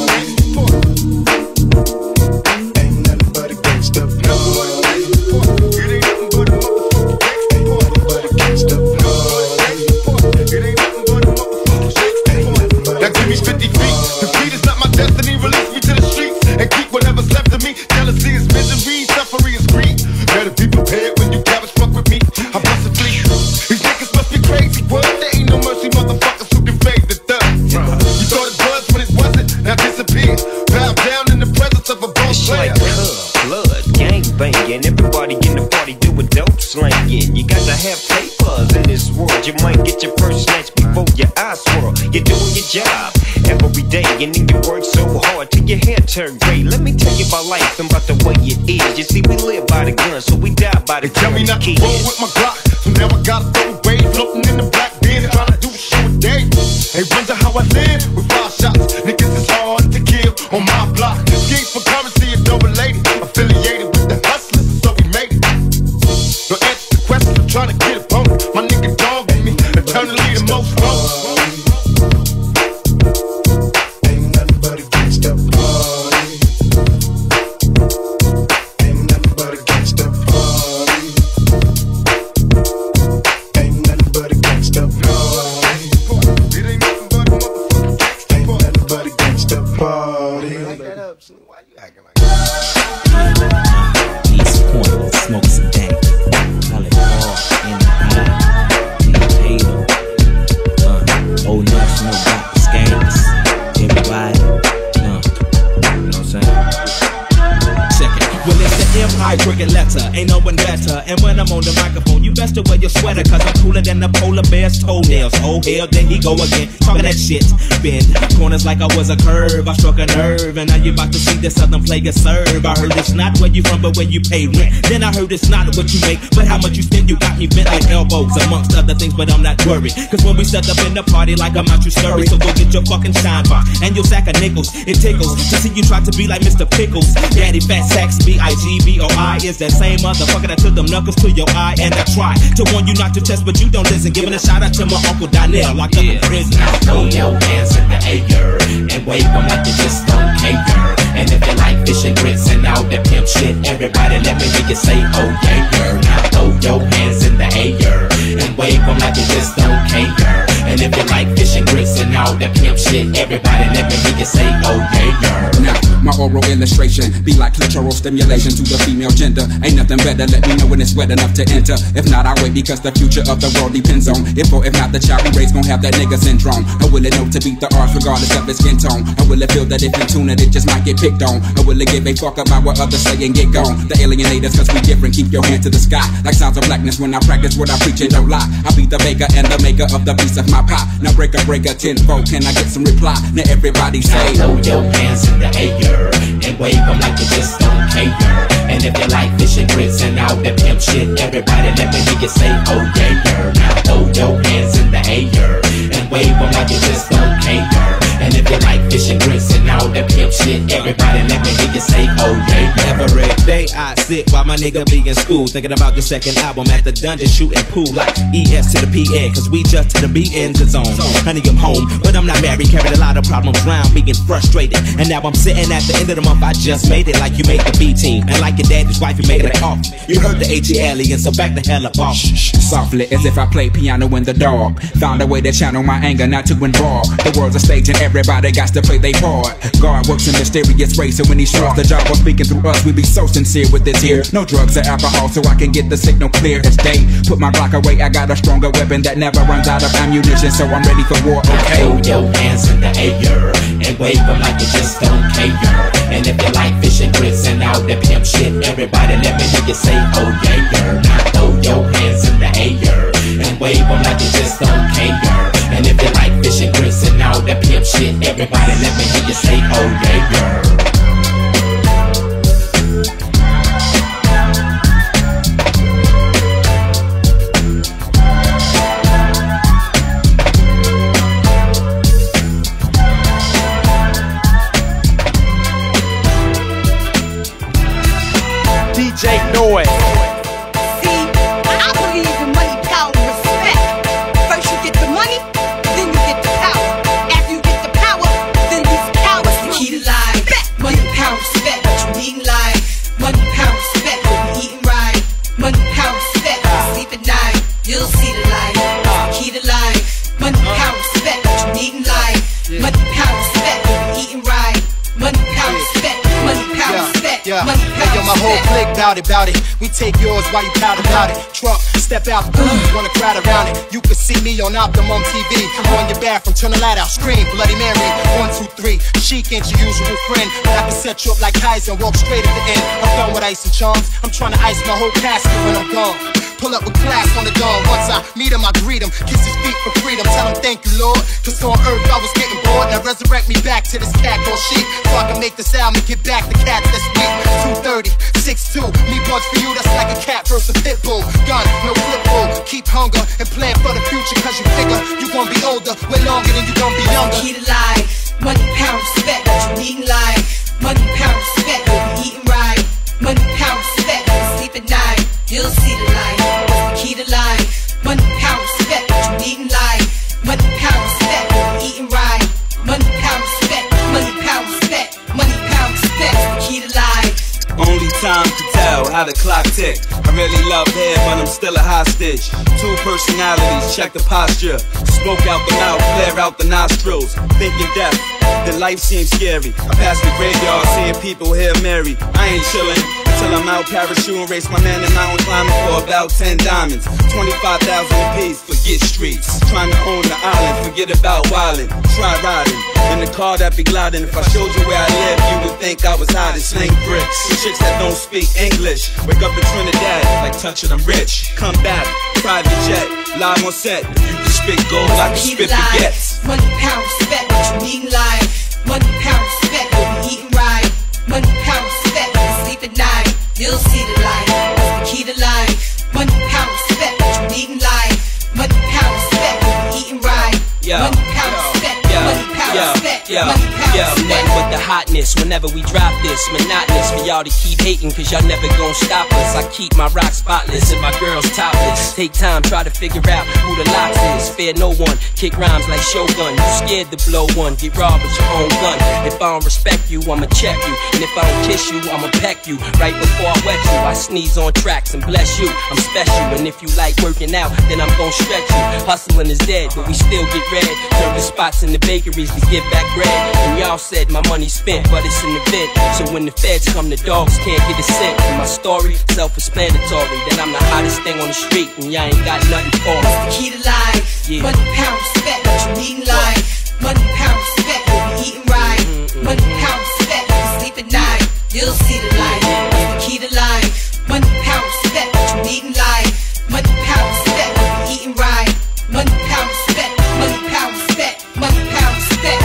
Ain't nothing but a gangsta party. It ain't nothing but a motherfucking gangsta party. It ain't nothing but a motherfucking gangsta party. Now give me fifty feet. Defeat is not my destiny. Release me to the streets and keep whatever's left of me. Jealousy is misery, suffering is greed. Better be prepared when you cabbage fuck with me. I bust a fleet. These niggas must be crazy. What? There ain't no mercy, motherfuckers who can fade the thug. You thought it was when it wasn't. Now disappears. Bow down in the presence of a boss player. It's like cub, blood, gang banging. Everybody in the party doing dope slanging. You got to have papers in this world. You might get your first snatch before your eyes swirl. You're doing your job every day, and then you work so hard till your hair turn gray. Let me tell you about life and about the way it is. You see, we live by the gun, so we die by the gun. Tell me not to roll with my Glock, so now I gotta throw away. Floating in the black bin, trying to do a show a day. They wonder how I live with five shots. Niggas is hard to kill on my block. Schemes for currency is double lady. Affiliated with the hustlers, so we made it. No answer to questions, I'm trying to get a bone. My nigga dog with me, eternally the most wrong. Ain't nothing but a gangsta party. Ain't nothing but a gangsta party. Ain't nothing but a gangsta party. It ain't nothing but a motherfucking Ain't nothing but a gangsta party. Why you acting like that? East Point, smoke some dank. Call it all in the eye. Ain't halo. Uh, old national got the skanks. Everybody. Uh, you know what I'm saying? Second. Well, it's the empire. high cricket letter, ain't no one better. And when I'm on the microphone, you best to wear your sweater, cause I'm cooler than the polar bear's toenails. Oh hell, there he go again, talking that shit. Bend corners like I was a curve, I struck a nerve, and now you about to see this southern player serve. I heard it's not where you from, but where you pay rent. Then I heard it's not what you make, but how much you spend. You got me bent like elbows, amongst other things, but I'm not worried, cause when we set up in the party like I'm out you scurry. So go get your fucking shine box and your sack of nickels. It tickles to see you try to be like Mister Pickles. Daddy Fat Sacks, B I G B O I is that same motherfucker that took them knuckles to your eye. And I try to warn you not to test, but you don't listen. Giving a shout out to my Uncle Donnell, locked up in prison. Now throw your hands in the air and wave them like you just don't care. And if you like fish and grits and all that pimp shit, everybody let me hear you say, oh yeah, yeah. Now throw your hands in the air and wave them like you just don't care. And if you like fish and grits and all that pimp shit, everybody let me hear you say, oh yeah, yeah. Now, my oral illustration be like clitoral stimulation to the female gender. Ain't nothing better, let me know when it's wet enough to enter. If not, I wait because the future of the world depends on if or if not the child we raise gon' have that nigga syndrome. Or will it know to beat the odds regardless of its skin tone? Or will it feel that if you tune it, it just might get picked on? Or will it give a fuck about what others say and get gone? The alienators, cause we different, keep your hand to the sky. Like sounds of blackness when I practice what I preach and don't lie. I be the baker and the maker of the piece of my pie. Now break a break a tenfold, can I get some reply? Now everybody say, now throw your hands in the air and wave them like you just don't care. And if you like fish and grits and all that pimp shit, everybody let me hear you say, oh yeah, yeah. Now throw your hands in the air and wave them like you just don't care. And if you like fish and grits and all that pimp shit, everybody let me hear you say, oh yeah, yeah. Every day I sit while my nigga be in school, thinking about the second album at the dungeon, shooting pool like E S to the P N, cause we just to the B in the zone. Honey, I'm home, but I'm not married, carried a lot of problems round, being frustrated. And now I'm sitting at the end of the month, I just made it like you made the B team. And like your daddy's wife, you made it off. You heard the H E alien, so back the hell up off. Softly, as if I play piano in the dark. Found a way to channel my anger, not to involve. The world's a stage and everybody got to play their part. God works in mysterious ways, so when he starts the job of speaking through us, we be so sincere with this here. No drugs or alcohol, so I can get the signal clear as day. Put my Glock away, I got a stronger weapon that never runs out of ammunition, so I'm ready for war, okay? Throw your hands in the air and wave them like you just don't care. And if you like fish and grits and all that pimp shit, everybody let me hear you say, oh yeah, yeah. Now throw your hands in the air and wave them like you just don't care. And if you like fish and grits and all that pimp shit, everybody let me hear you say, oh yeah, yeah. D J Noise. See, I believe in money, power, and respect. First you get the money, then you get the power. After you get the power, then these cowards. The key to life, money, power, respect. What you need in life, money, power, respect. What you eating right, money, power, respect. Sleep at night, you'll see the light. The key to life, money, power, respect. What you need in life, money, power, respect. What you eating right, money, power, respect. Money, power, respect. Yeah. Money, Hey, yo, my whole clique bout it, bout it. We take yours while you proud about it. Truck, step out, boom, wanna crowd around it. You can see me on Optimum T V. On your bathroom, turn the light out, scream, Bloody Mary. One, two, three. Chic ain't your usual friend, but I can set you up like Kaiser and walk straight at the end. I'm done with ice and charms. I'm trying to ice my whole casket when I'm gone. Pull up with class on the dawn. Once I meet him, I greet him. Kiss his feet for freedom. Tell him thank you, Lord. Cause on earth I was getting bored. Now resurrect me back to this cat called sheep. So I can make this album and get back the cats that's weak. two thirty, six two. Me buds for you, that's like a cat versus a pit bull. Gun, no flip bull. Keep hunger and plan for the future. Cause you figure you gon' be older way longer than you gon' be younger. Key to life, money, power, respect. What you need in life, money, power, respect. What you eating right, money, power, respect. Sleep at night, you'll see the light. What's the key to life, money, power, respect. What you need in life, money, power, respect. What you eating right, money, power, respect. Money, power, respect. Money, power, respect. What's the key to life? Only time to tell how the clock tick. I really love hair, but I'm still a hostage. Two personalities, check the posture. Smoke out the mouth, flare out the nostrils. Thinking death, the life seems scary. I pass the graveyard, seeing people here married. I ain't chillin'. till I'm out parachuting, race my man in mountain climbing for about ten diamonds. twenty-five thousand apiece, forget streets. Trying to own the island, forget about wildin'. Try riding in the car that be gliding. If I showed you where I live, you would think I was hiding. Sling bricks, chicks that don't speak English. Wake up in Trinidad, like touching I'm rich. Come back, private jet, live on set. You can spit gold, I can spit baguettes. Money, power, respect, what you need in life. Money, power, respect, what we eating right. Money, power, respect, when you sleep at night. You'll see the light, that's the key to life. Money, power, respect, what you need in life. Money, power, respect, what we eating right. Yo, money, power, respect, money, power, yo, respect, yo, money, power, Yo, respect. nothing but the hotness whenever we drop this. Monotonous for y'all to keep hating, cause y'all never gon' stop us. I keep my rock spotless and my girls topless. Take time, try to figure out who the locks is. Fear no one, kick rhymes like Shogun. You scared to blow one, get robbed with your own gun. If I don't respect you, I'ma check you. And if I don't kiss you, I'ma peck you. Right before I wet you, I sneeze on tracks and bless you. I'm special, and if you like working out, then I'm gon' stretch you. Hustling is dead, but we still get red. Serving spots in the bakeries to get back bread. And y'all said my money's spent, but it's an event. So when the feds come, the dogs can't get a cent. And my story, self-explanatory, that I'm the hottest thing on the street, and y'all ain't got nothing for me. That's the key to life. Yeah. Money, power, respect, what you need in life. Money, power, respect, what we eating right. Money, power, respect, when you sleep at night. You'll see the light. That's the key to life. Money, power, respect, what you need in life. Money, power, respect, what we eating right. Money, power, respect, money, power, respect, money, power, respect.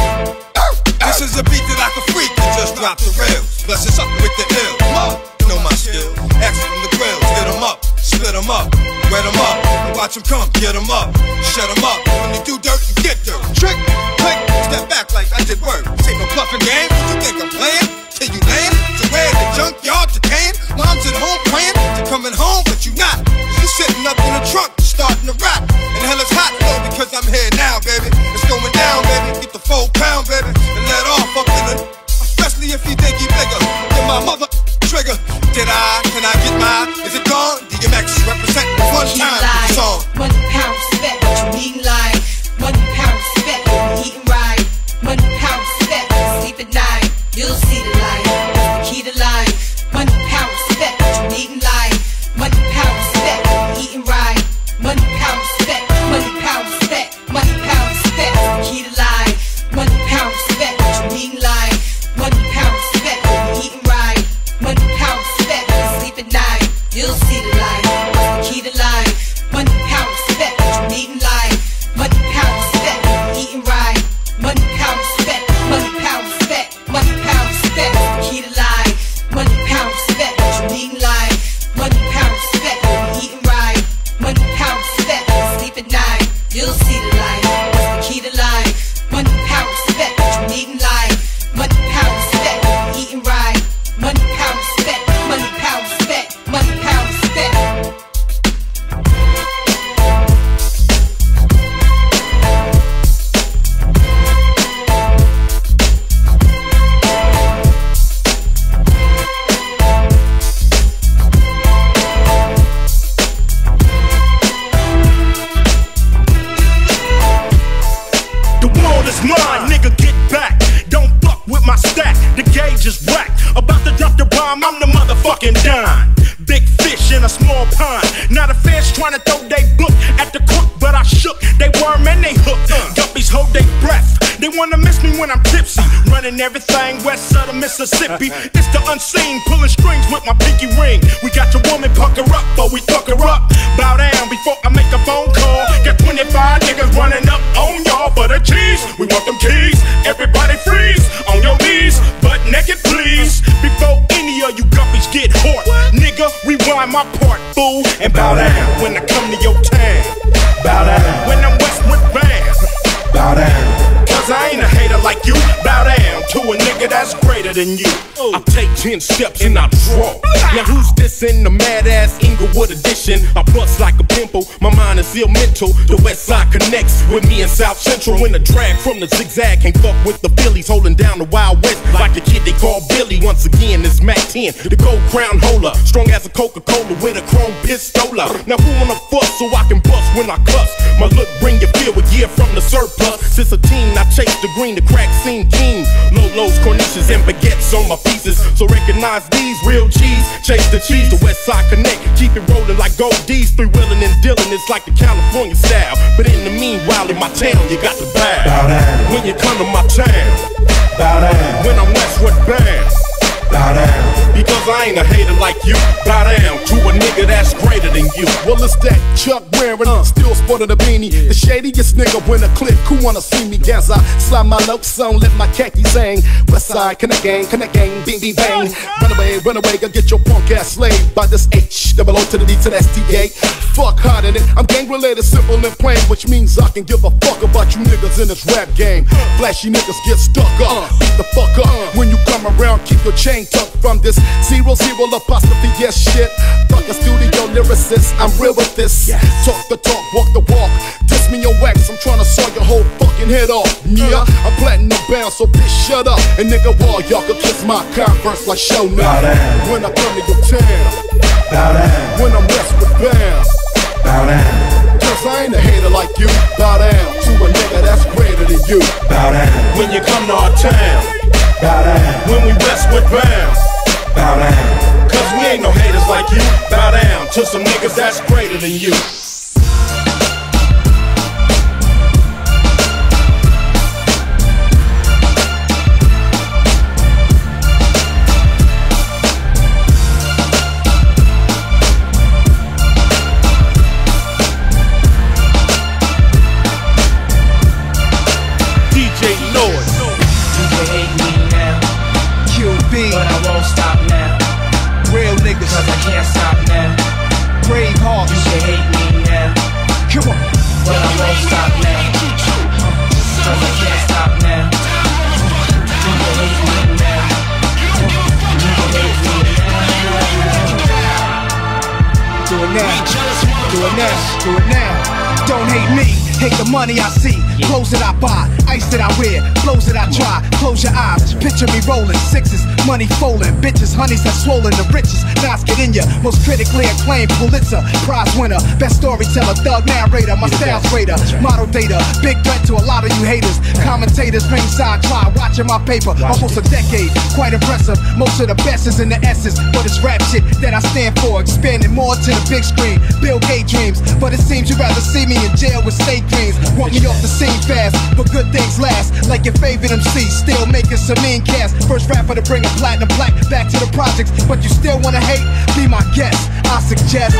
This is a beat that I can freak and just drop the rails. Plus it's up with the ill. You know my skill. X from the grills, get them up, split them up, wet them up, and watch them come, get them up, shut them up. When you do dirt, you get dirt. Trick, click, step back like I did work. This ain't no bluffing game. What you think I'm playing? Till you land, to where the junkyard to can. Mom's at home praying, to coming home, but you not. You sitting up in the trunk, starting to rap. And hell it's hot, though, because I'm here now, baby. It's going down, baby. Get the full pound, baby, and let off up in the. Especially if you think you bigger than my mother trigger. Did I? Can I get mine? Is it gone? D M X represent one time with the song. Money, power, respect, what you need in life. Money, power, respect, what we eating right. Money, power, respect, when you sleep at night. You'll see the light. That's the key to life. Money, power, respect, what you need in life. Money, power, respect, what we eating right. Money, power, respect, money, power, respect, money, power, respect. That's the key to life. Money, power, respect, what you need in life. Money, power, respect, what we eating right. Money, power, respect, when you sleep at night. You'll see the light. That's the key to life. Money, power, respect, what you need in life. Money, power, respect, what we eating right. Money, power, respect, money, power, respect, money, power, respect. That's the key to life. Money, power, respect, what you need in life. Money, power, respect, what we eating right. Money, power, respect, when you sleep at night. You'll see the light. That's the key to life. Money, power, respect, what you need in life. Money, power, respect, what we eating right. Money, power, respect, money, power, respect, money, power, respect. The world is mine, nigga, get back. Don't fuck with my stack, the gauge is whack. About to drop the bomb, I'm the motherfucking dime. Big fish in a small pond. Now the fans trying to throw they book at the crook, but I shook. They worm and they hook. Guppies hold their breath. They wanna miss me when I'm tipsy. Running everything west of the Mississippi. It's the unseen, pulling strings with my pinky ring. We got your woman pucker up, but we fuck her up. Bow down before I make a phone call. Got twenty-five niggas running up on y'all for the cheese. We want them keys. Everybody freeze on your knees, butt naked please. Before any of you guppies get hot, nigga, rewind my part, fool, and bow down when I come to your town. Bow down when I'm Westwood Band. Bow down, cause I ain't a hater like you. Bow down to a nigga that's greater than you. I take ten steps and I draw. Now who's this in the mad ass Inglewood edition? I bust like a pimple, my mind is ill mental. The west side connects with me in South Central. When the drag from the zigzag can't fuck with the Phillies, holding down the Wild West like a kid they call Billy. Once again, it's Mac ten, the gold crown holder, strong as a Coca-Cola with a chrome pistola. Now who wanna fuss so I can bust when I cuss? My look bring you feel a year from the surplus. Since a teen, I chase the green, the crack scene king. Low lows cornices and baguettes on my pieces. So recognize these real G's. Chase the cheese, the West Side Connect. Keep it rolling like gold D's. Three wheeling and dealing, it's like the California style. But in the meanwhile, in my town, you got to bow. Bow down. When you come to my town, bow down. When I'm westward bound, bow down. Because I ain't a hater like you. Bow down to a nigga that's greater than you. Well, it's that Chuck wearing, uh, still sporting a beanie. The shadiest nigga when a click, who wanna see me dance? I slide my notes on, let my khakis hang. West side, connect gang, connect gang, bing, bing, bang. Run away, run away, go get your punk ass slayed by this H, double O to the D to the S T A. Fuck hard in it, I'm gang related, simple and plain, which means I can give a fuck about you niggas in this rap game. Flashy niggas get stuck up, beat the fuck up. When you come around, keep your chain tucked from this zero zero apostrophe yes shit. Fuck a studio lyricist, I'm real with this. Talk the talk, walk the walk. Diss me your wax, I'm tryna saw your whole fucking head off. Yeah, I'm platinum bound, so bitch shut up. And nigga wall, y'all can kiss my Converse like show now. When I come to your town, bow down. When I'm westward bound, bow down. Cause I ain't a hater like you. Bow down to a nigga that's greater than you. Bow down. When you come to our town, bow down. when we westward bound, bow down. cause we ain't no haters like you. Bow down to some niggas that's greater than you. D J Noise. You can hate me now, Q B, but I won't stop now. Real niggas, cause I can't stop now. Brave hearts, you can hate me now. Come on, but I won't stop now. Cause I can't stop now. You can hate me now. You can hate me now. Do it now, do it now, do it now. Don't hate me, hate the money I see. Clothes that I buy, ice that I wear, flows that I try. Close your eyes, picture me rolling sixes, money folding, bitches, honeys that swollen the richest. Knots get in ya, most critically acclaimed Pulitzer Prize winner, best storyteller, thug narrator, my style's greater, model data, big threat to a lot of you haters. Commentators ringside try watching my paper, almost a decade, quite impressive. Most of the best is in the essence, but it's rap shit that I stand for, expanding more to the big screen. Bill Gates dreams, but it seems you'd rather see me in jail with state dreams. Want me off the scene fast, but good things last. Like your favorite M C, still making some mean cast. First rapper to bring a platinum plaque back to the projects, but you still wanna hate? Be my guest, I suggest.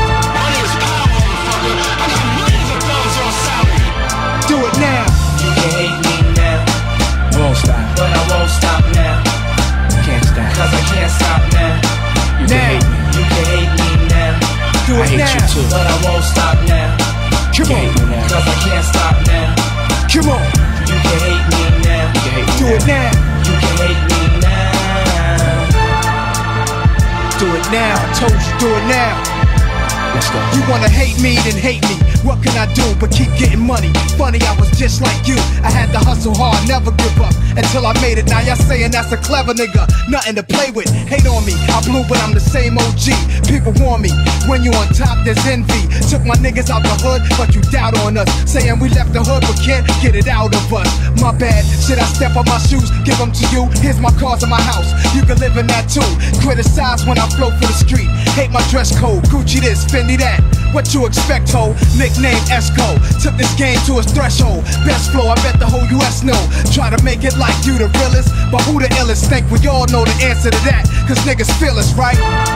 Do it now. You can hate me now, won't stop, but I won't stop now. Can't stop, cause I can't stop now. You can hate me, you can hate me now. Do it I hate now, you too, but I won't stop now. Come on, cause I can't stop now. Come on, you can hate me now. You can hate me Do now. it now. You can hate me now. Do it now. I told you, do it now. Let's go. You wanna hate me, then hate me. What can I do but keep getting money? Funny, I was just like you. I had to hustle hard, never give up until I made it. Now y'all saying that's a clever nigga, nothing to play with. Hate on me, I blew, but I'm the same O G. People warn me, when you on top, there's envy. Took my niggas out the hood, but you doubt on us. Saying we left the hood, but can't get it out of us. My bad, should I step on my shoes, give them to you? Here's my cars in my house, you can live in that too. Criticize when I flow for the street. Hate my dress code, Gucci this, Fendi that. What you expect, ho? Nickname Esco. Took this game to its threshold. Best flow, I bet the whole U S know. Try to make it like you the realest, but who the illest? Think we all know the answer to that, cause niggas feel us, right?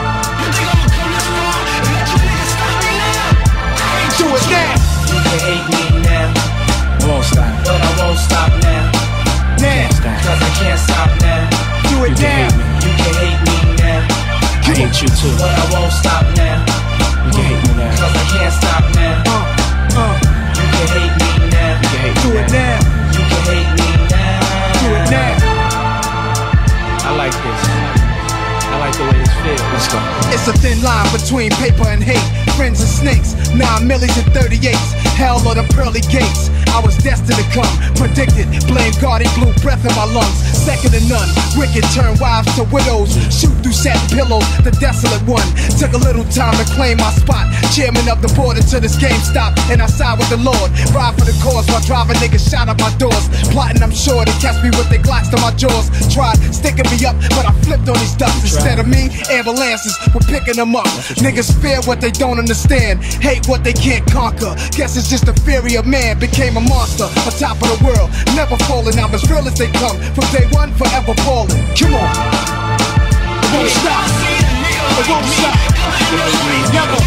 Do it now. You can hate me now, won't stop, but I won't stop now. Now, cause I can't stop now. Do it now. You can hate me now. I hate you too, but I won't stop now. You can hate me now, cause I can't stop now. Uh, uh. You can hate me now. You can hate Do me it now. now. You can hate me now. Do it now. I like this. I like the way this feels. Let's go. It's a thin line between paper and hate. Friends and snakes, nine millies and thirty-eights. Hell or the pearly gates. I was destined to come. Predicted, blame God, he blew breath in my lungs. Second to none, wicked turn wives to widows. Shoot through satin pillows, the desolate one. Took a little time to claim my spot. Chairman of the board until this game stopped, and I side with the Lord. Ride for the cause while driving niggas shot up my doors. Plotting, I'm sure, to catch me with their glocks to my jaws. Tried sticking me up, but I flipped on these ducks. Instead of me, ambulances were picking them up. Niggas fear what they don't understand, hate what they can't conquer. Guess it's just the fury of man. Became a monster on top of the world, never falling. I'm as real as they come, from day one, forever balling. Come on, it won't stop. It won't stop. Never.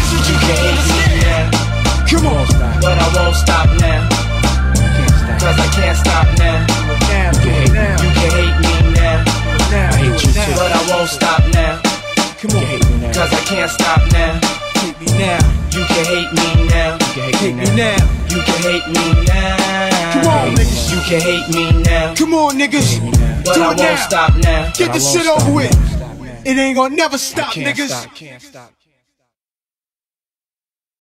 Come on, but I won't stop now. Cause I can't stop now. Now, you, can now. you can hate me now. Now, I hate you too. But I won't stop now. Come on, cause I can't stop now. hate me now. You can hate me now. You can hate me now. You can hate me now. Come on, niggas. You can hate me now. Come on, niggas. But Do I it won't now. stop now. Get this shit over with. It ain't gonna never stop, Can't niggas. stop. Can't stop.